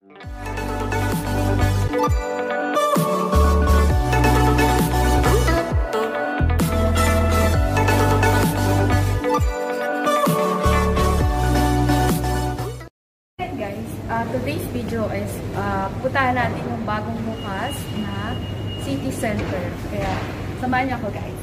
Today's video is puntahan natin yung bagong bukas na city center. Kaya samahan niyo ako, guys.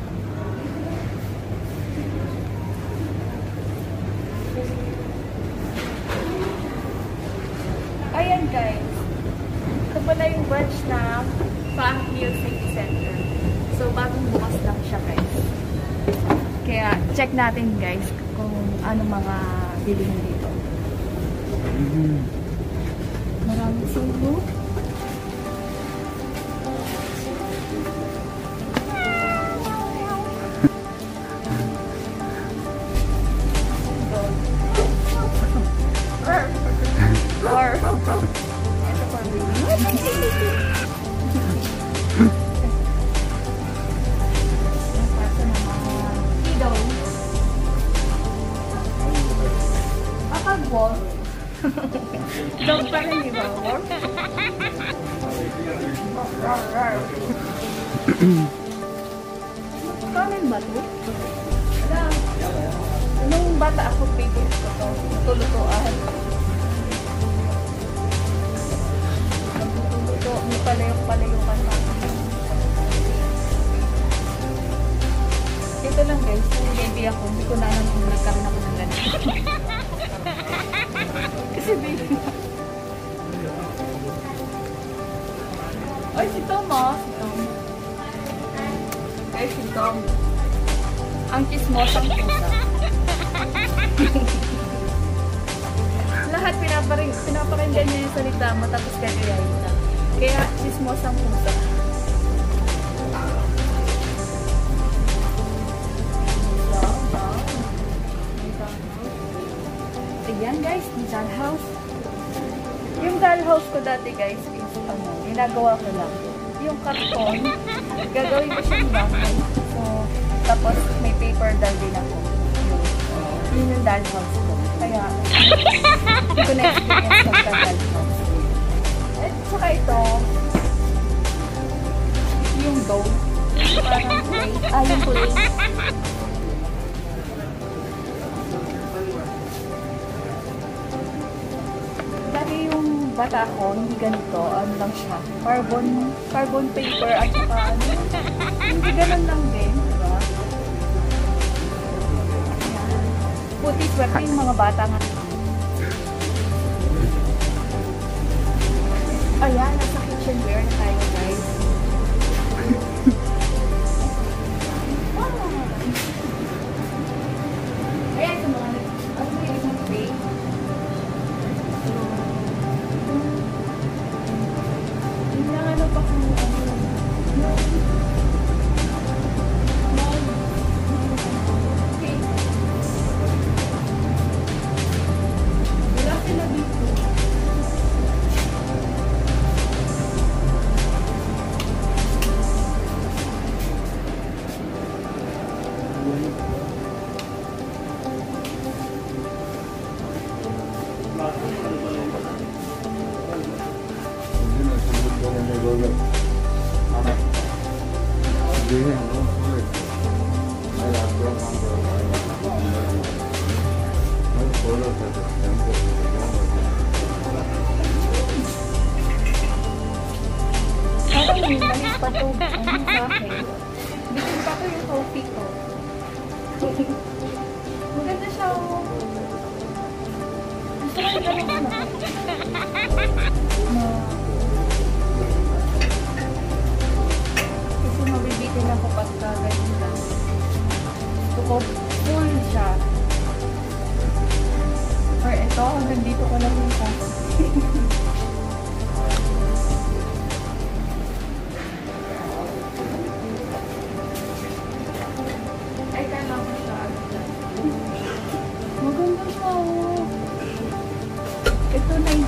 Ayan, guys. Ito pala yung branch na FAHAHEEL City Center. So bagong bukas lang siya, guys. Kaya check natin, guys, kung ano mga bilihin dito. Maraming sulo. Ito pa rin. Ilaw. Apag-wall. Dog pa rin, di ba? Kanin ba ito? Nung bata ako, favorite ko ito. Tulutuan. Tuluto. May palayok-palayukan pa. Ito lang, guys. Kung baby ako, hindi ko na alam kung nagkaroon ako ng ganito. Kasi baby na. Ay, si Tom, ah. Si Tom. Ay, si Tom. Ang chismosang pusa. Lahat pinaparinggan niya yung salita mo tapos kagayahin na. Kaya chismosang pusa. Ayan, guys, yung dollhouse. Yung dollhouse ko dati, guys, is ginagawa ko lang. Yung karton, gagawin ko siyang bahay. So, tapos may paper doll din ako. Yun yung dollhouse ko. Kaya, hindi ko na-experience magka-dollhouse. At saka ito, yung dough. Parang plate. Yung plate. Yung bata ko, hindi ganito, ano lang siya, carbon paper at saka ano, hindi ganun lang din, diba? Ayan. Puti swerte yung mga bata nga. Ayan, nasa kitchenware na tayo, guys. Ayan, sa mga isang plate. Malis pa ito. Ano sa akin? Bitin pa ito yung coffee ko. Maganda siya. Gusto ko yung ganun na. Kasi mabibitin ako pagka ganun lang. Gusto ko full siya. Or ito, hanggang dito ko lang yung coffee. Maganda siya, oh. Ito na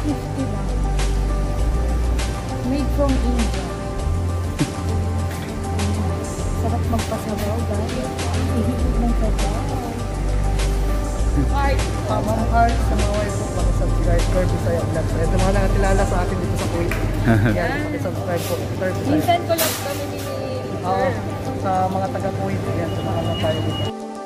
Pure Bisaya Vlog. So, ito mga nakakilala sa akin dito sa Kuwait. Yan, subscribe po. Pure Bisaya. Minsan ko lang kami ni Oo, sa mga taga Kuwait. Yan, samahan lang tayo dito.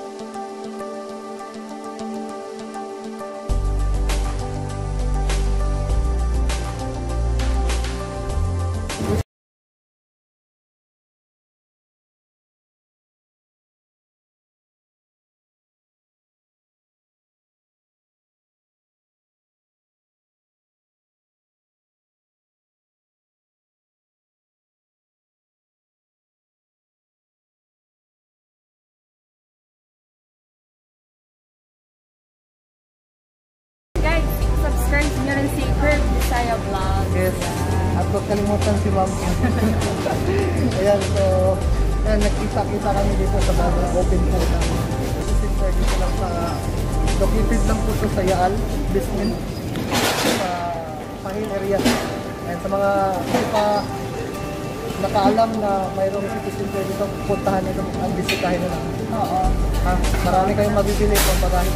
Subscribe nyo rin si Pure Bisaya Vlog. Yes. At huwag kalimutan si Ma'am. Ayan, so nagkita-kita kami dito sa bagong open po namin. Sister, dito lang sa located lang po ito sa Yaal, Bismin, sa Pahil area. And sa mga hindi pa nakaalam na mayroong city center dito, puntahan nito at bisitahin nila. Oo. Ha? Marami kayong mabibili kung pagkain.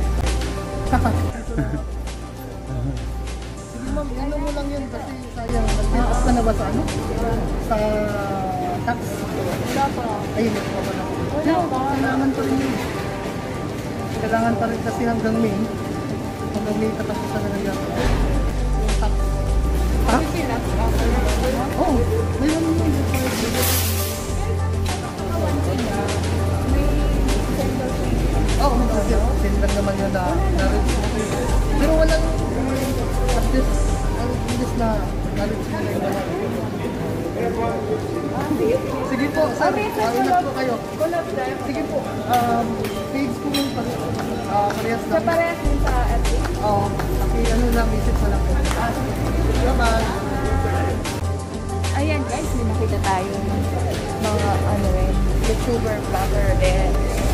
Ma'am, ano mo lang yun kasi sayang. Nag-tip ka na ba sa ano? Sa tax? Wala pa. Ay, hindi pa ba na? Wala pa. Kailangan pa rin yun. Kailangan pa rin kasi hanggang May. Hanggang May katapusan na nagyan. Yung tax. Ha? Oo. Mayroon yun. Oo, send lang naman yun na pero walang at least na knowledge nila yung wala. Sige po, sir. Ingat po kayo. Sige po. Page ko yung parehas lang. Sa parehas yung sa FB? Oo. Ano lang, visit na lang po. Bye-bye. Ayan guys, may nakita tayo ng mga ano rin, YouTuber, vlogger din.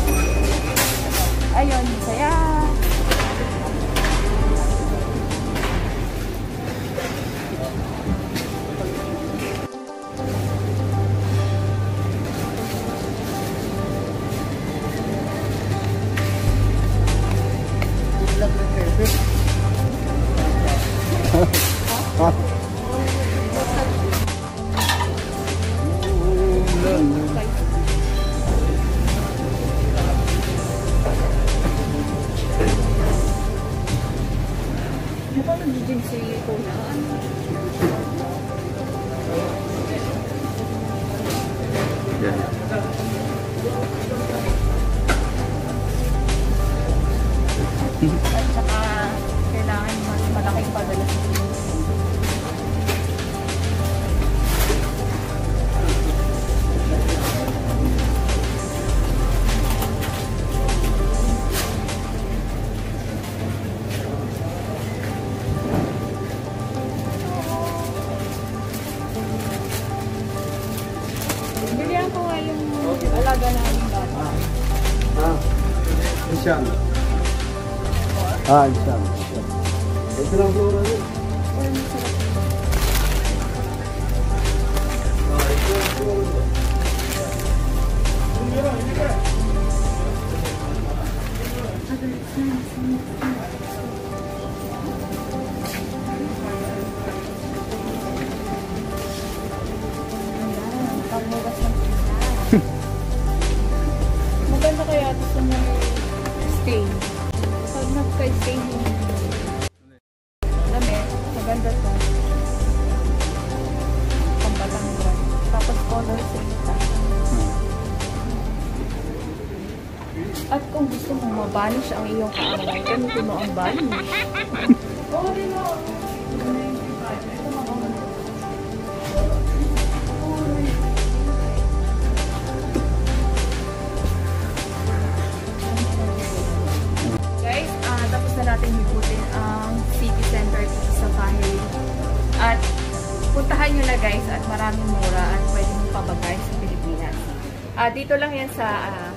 Ayun, saya. Mukhang nagiging si Kuya. At saka kailangan mas malaking padala. Bilihan ko nga yung alaga namin bata. Isyam. Isyam. Ito lang flora rin. Maganda kaya ito sa mga stain. Pag nagka-stain yung damit, maganda to. Pampatanggal. Tapos color stain. At kung gusto mong mabanish ang iyong kaaway, gamitin mo ang banish. Oo, din mo. Tapos na natin ikutin ang city center dito sa FAHAHEEL. At puntahan nyo na guys at maraming mura at pwede mong pabagay sa Pilipinas. Dito lang yan sa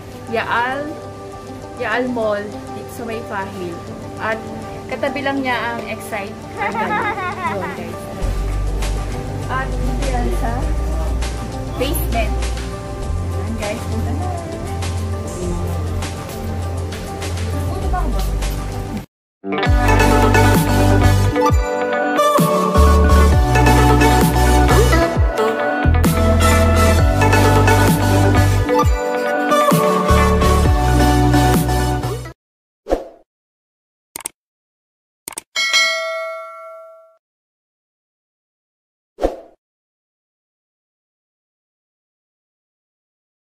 Yaal Mall dito sa may FAHAHEEL. At katabi lang niya ang Excite.